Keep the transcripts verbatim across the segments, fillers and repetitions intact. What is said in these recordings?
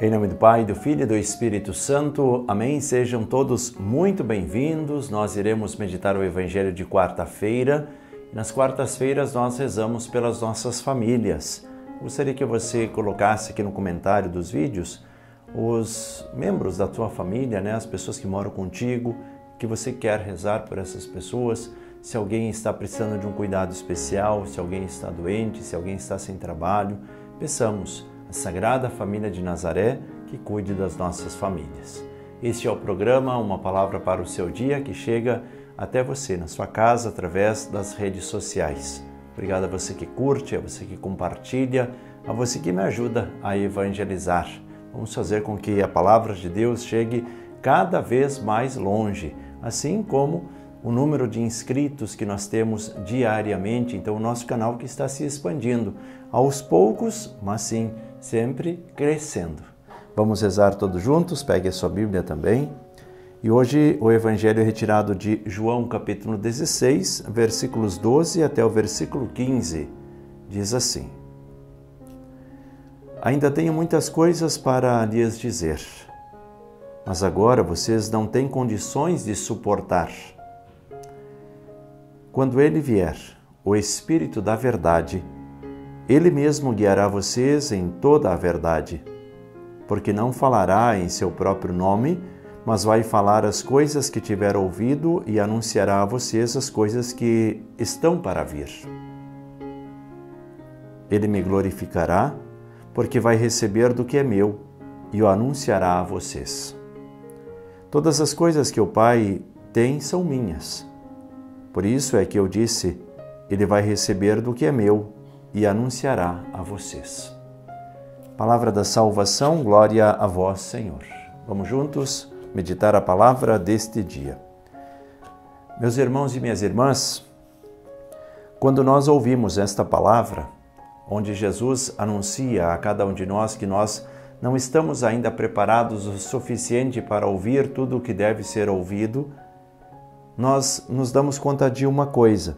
Em nome do Pai, do Filho e do Espírito Santo. Amém. Sejam todos muito bem-vindos. Nós iremos meditar o Evangelho de quarta-feira. Nas quartas-feiras nós rezamos pelas nossas famílias. Gostaria que você colocasse aqui no comentário dos vídeos os membros da tua família, né? As pessoas que moram contigo, que você quer rezar por essas pessoas. Se alguém está precisando de um cuidado especial, se alguém está doente, se alguém está sem trabalho, peçamos a Sagrada Família de Nazaré que cuide das nossas famílias. Este é o programa Uma Palavra para o Seu Dia, que chega até você, na sua casa, através das redes sociais. Obrigado a você que curte, a você que compartilha, a você que me ajuda a evangelizar. Vamos fazer com que a Palavra de Deus chegue cada vez mais longe, assim como o número de inscritos que nós temos diariamente. Então, o nosso canal que está se expandindo aos poucos, mas sim, sempre crescendo. Vamos rezar todos juntos, pegue a sua Bíblia também. E hoje o Evangelho é retirado de João capítulo dezesseis, versículos doze até o versículo quinze. Diz assim: Ainda tenho muitas coisas para lhes dizer, mas agora vocês não têm condições de suportar. Quando Ele vier, o Espírito da Verdade, Ele mesmo guiará vocês em toda a verdade, porque não falará em seu próprio nome, mas vai falar as coisas que tiver ouvido e anunciará a vocês as coisas que estão para vir. Ele me glorificará, porque vai receber do que é meu e o anunciará a vocês. Todas as coisas que o Pai tem são minhas. Por isso é que eu disse, Ele vai receber do que é meu e anunciará a vocês. Palavra da salvação, glória a vós, Senhor. Vamos juntos meditar a palavra deste dia. Meus irmãos e minhas irmãs, quando nós ouvimos esta palavra, onde Jesus anuncia a cada um de nós que nós não estamos ainda preparados o suficiente para ouvir tudo o que deve ser ouvido, nós nos damos conta de uma coisa.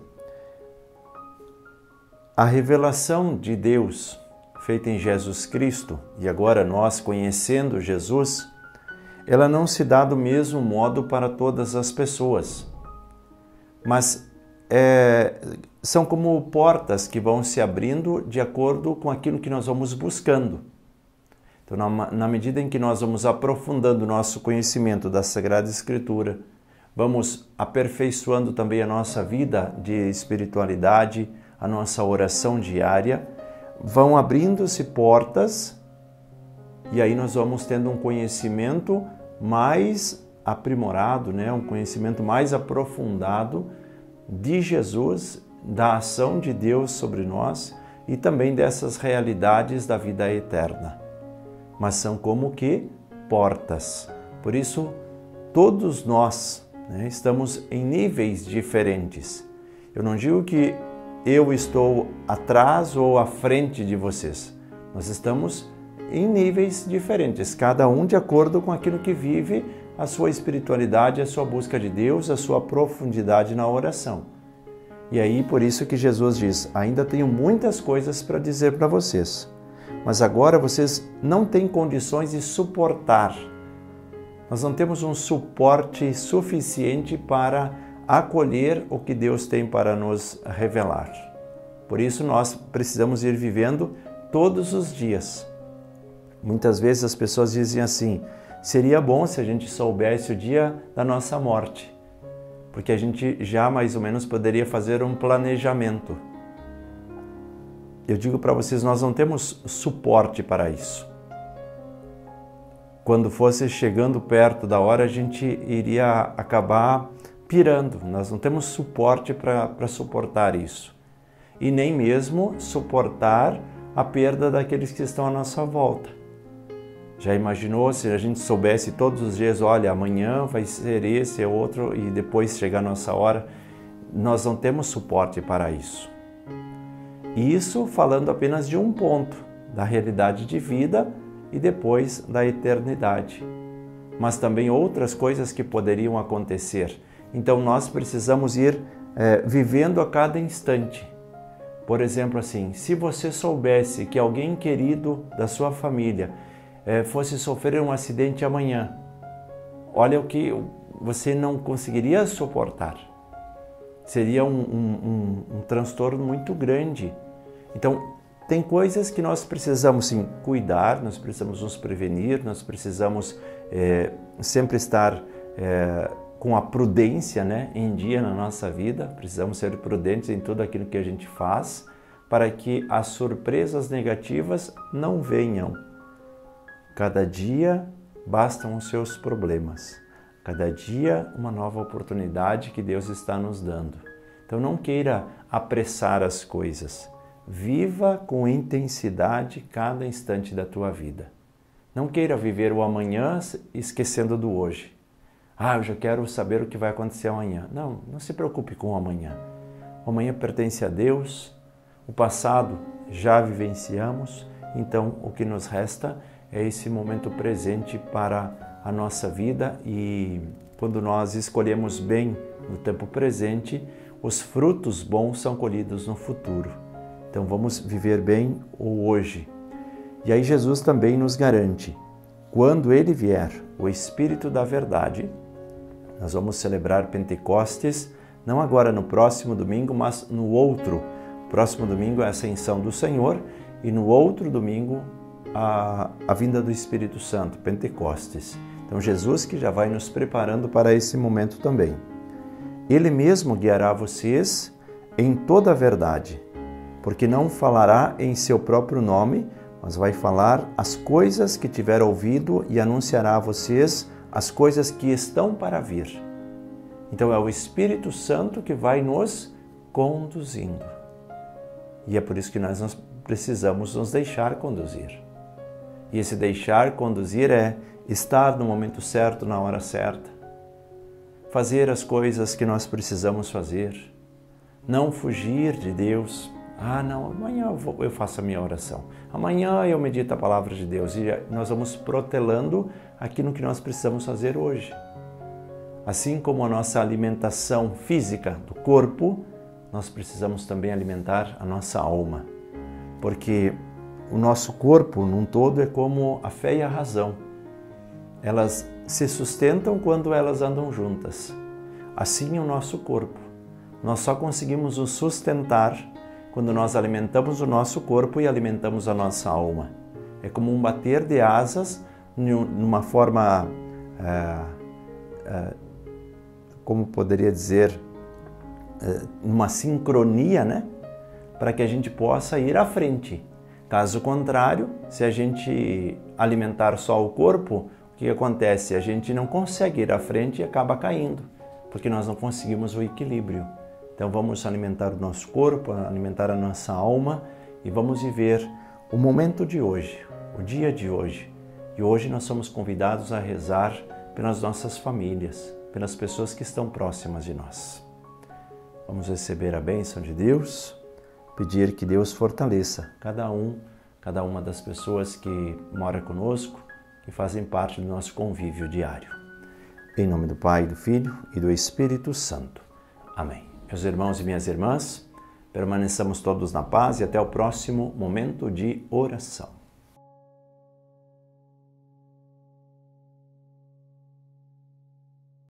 A revelação de Deus feita em Jesus Cristo, e agora nós conhecendo Jesus, ela não se dá do mesmo modo para todas as pessoas, mas é, são como portas que vão se abrindo de acordo com aquilo que nós vamos buscando. Então, na, na medida em que nós vamos aprofundando o nosso conhecimento da Sagrada Escritura, vamos aperfeiçoando também a nossa vida de espiritualidade, a nossa oração diária, vão abrindo-se portas e aí nós vamos tendo um conhecimento mais aprimorado, né? Um conhecimento mais aprofundado de Jesus, da ação de Deus sobre nós e também dessas realidades da vida eterna. Mas são como que portas. Por isso, todos nós, né, estamos em níveis diferentes. Eu não digo que eu estou atrás ou à frente de vocês. Nós estamos em níveis diferentes, cada um de acordo com aquilo que vive a sua espiritualidade, a sua busca de Deus, a sua profundidade na oração. E aí, por isso que Jesus diz, ainda tenho muitas coisas para dizer para vocês, mas agora vocês não têm condições de suportar. Nós não temos um suporte suficiente para acolher o que Deus tem para nos revelar. Por isso nós precisamos ir vivendo todos os dias. Muitas vezes as pessoas dizem assim, seria bom se a gente soubesse o dia da nossa morte, porque a gente já mais ou menos poderia fazer um planejamento. Eu digo para vocês, nós não temos suporte para isso. Quando fosse chegando perto da hora, a gente iria acabar pirando. Nós não temos suporte para suportar isso. E nem mesmo suportar a perda daqueles que estão à nossa volta. Já imaginou se a gente soubesse todos os dias, olha, amanhã vai ser esse, é outro, e depois chegar a nossa hora? Nós não temos suporte para isso. Isso falando apenas de um ponto, da realidade de vida e depois da eternidade. Mas também outras coisas que poderiam acontecer. Então nós precisamos ir é, vivendo a cada instante. Por exemplo, assim, se você soubesse que alguém querido da sua família eh, fosse sofrer um acidente amanhã, olha o que você não conseguiria suportar. Seria um, um, um, um transtorno muito grande. Então, tem coisas que nós precisamos sim cuidar, nós precisamos nos prevenir, nós precisamos é, sempre estar é, com a prudência, né, em dia na nossa vida. Precisamos ser prudentes em tudo aquilo que a gente faz para que as surpresas negativas não venham. Cada dia bastam os seus problemas. Cada dia uma nova oportunidade que Deus está nos dando. Então não queira apressar as coisas. Viva com intensidade cada instante da tua vida. Não queira viver o amanhã esquecendo do hoje. Ah, eu já quero saber o que vai acontecer amanhã. Não, não se preocupe com o amanhã. O amanhã pertence a Deus. O passado já vivenciamos. Então o que nos resta é esse momento presente para a nossa vida, e quando nós escolhemos bem no tempo presente, os frutos bons são colhidos no futuro. Então vamos viver bem o hoje. E aí Jesus também nos garante, quando Ele vier, o Espírito da Verdade, nós vamos celebrar Pentecostes, não agora no próximo domingo, mas no outro. Próximo domingo é a Ascensão do Senhor e no outro domingo a, a vinda do Espírito Santo, Pentecostes. Então Jesus que já vai nos preparando para esse momento também. Ele mesmo guiará vocês em toda a verdade, porque não falará em seu próprio nome, mas vai falar as coisas que tiver ouvido e anunciará a vocês as coisas que estão para vir. Então é o Espírito Santo que vai nos conduzindo. E é por isso que nós precisamos nos deixar conduzir. E esse deixar conduzir é estar no momento certo, na hora certa. Fazer as coisas que nós precisamos fazer. Não fugir de Deus. Ah, não, amanhã eu, vou, eu faço a minha oração. Amanhã eu medito a palavra de Deus. E nós vamos protelando aquilo que nós precisamos fazer hoje. Assim como a nossa alimentação física do corpo, nós precisamos também alimentar a nossa alma. Porque o nosso corpo, num todo, é como a fé e a razão. Elas se sustentam quando elas andam juntas. Assim é o nosso corpo. Nós só conseguimos nos sustentar quando nós alimentamos o nosso corpo e alimentamos a nossa alma. É como um bater de asas numa forma, é, é, como poderia dizer, é, numa sincronia, né? Para que a gente possa ir à frente. Caso contrário, se a gente alimentar só o corpo, o que acontece? A gente não consegue ir à frente e acaba caindo, porque nós não conseguimos o equilíbrio. Então vamos alimentar o nosso corpo, alimentar a nossa alma e vamos viver o momento de hoje, o dia de hoje. E hoje nós somos convidados a rezar pelas nossas famílias, pelas pessoas que estão próximas de nós. Vamos receber a bênção de Deus, pedir que Deus fortaleça cada um, cada uma das pessoas que mora conosco, que fazem parte do nosso convívio diário. Em nome do Pai, do Filho e do Espírito Santo. Amém. Meus irmãos e minhas irmãs, permaneçamos todos na paz e até o próximo momento de oração.